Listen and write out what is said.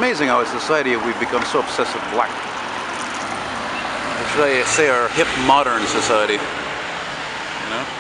amazing how as a society we've become so obsessed with black. Or should I say our hip modern society, you know?